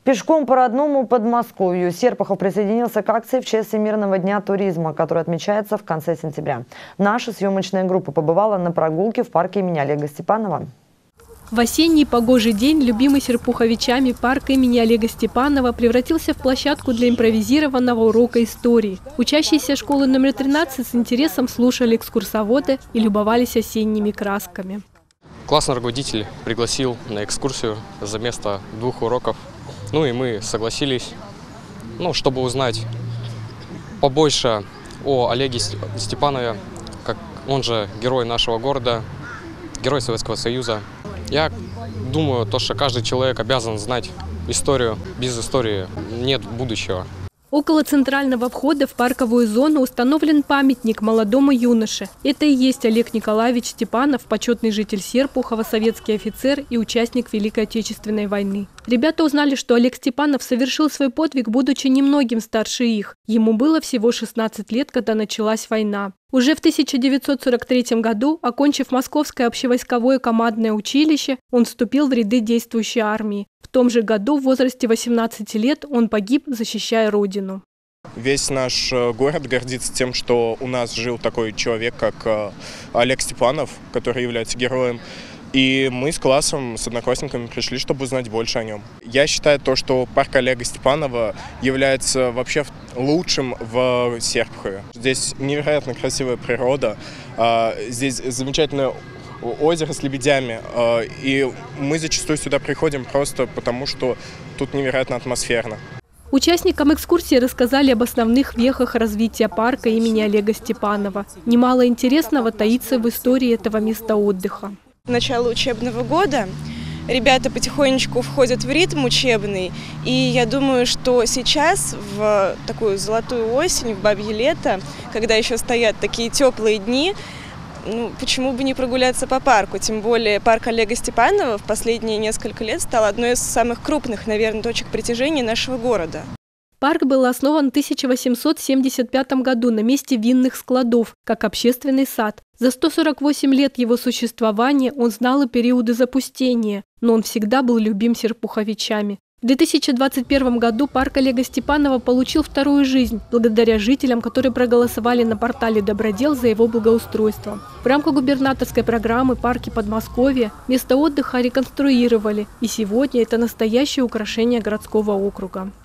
Пешком по родному Подмосковью Серпухов присоединился к акции в честь Всемирного дня туризма, который отмечается в конце сентября. Наша съемочная группа побывала на прогулке в парке имени Олега Степанова. В осенний погожий день любимый серпуховичами парк имени Олега Степанова превратился в площадку для импровизированного урока истории. Учащиеся школы номер 13 с интересом слушали экскурсоводы и любовались осенними красками. Классный руководитель пригласил на экскурсию за место 2 уроков. Ну и мы согласились, чтобы узнать побольше о Олеге Степанове, как он же герой нашего города, герой Советского Союза. Я думаю, что каждый человек обязан знать историю. Без истории нет будущего. Около центрального входа в парковую зону установлен памятник молодому юноше. Это и есть Олег Николаевич Степанов, почетный житель Серпухова, советский офицер и участник Великой Отечественной войны. Ребята узнали, что Олег Степанов совершил свой подвиг, будучи немногим старше их. Ему было всего 16 лет, когда началась война. Уже в 1943 году, окончив Московское общевойсковое командное училище, он вступил в ряды действующей армии. В том же году, в возрасте 18 лет, он погиб, защищая родину. Весь наш город гордится тем, что у нас жил такой человек, как Олег Степанов, который является героем. И мы с классом, с одноклассниками пришли, чтобы узнать больше о нем. Я считаю, что парк Олега Степанова является вообще лучшим в Серпухове. Здесь невероятно красивая природа, здесь замечательное озеро с лебедями. И мы зачастую сюда приходим просто потому, что тут невероятно атмосферно. Участникам экскурсии рассказали об основных вехах развития парка имени Олега Степанова. Немало интересного таится в истории этого места отдыха. Начало учебного года. Ребята потихонечку входят в ритм учебный. И я думаю, что сейчас, в такую золотую осень, в бабье лето, когда еще стоят такие теплые дни, почему бы не прогуляться по парку? Тем более парк Олега Степанова в последние несколько лет стал одной из самых крупных, наверное, точек притяжения нашего города. Парк был основан в 1875 году на месте винных складов, как общественный сад. За 148 лет его существования он знал и периоды запустения, но он всегда был любим серпуховичами. В 2021 году парк Олега Степанова получил вторую жизнь, благодаря жителям, которые проголосовали на портале «Добродел» за его благоустройство. В рамках губернаторской программы «Парки Подмосковья» место отдыха реконструировали, и сегодня это настоящее украшение городского округа.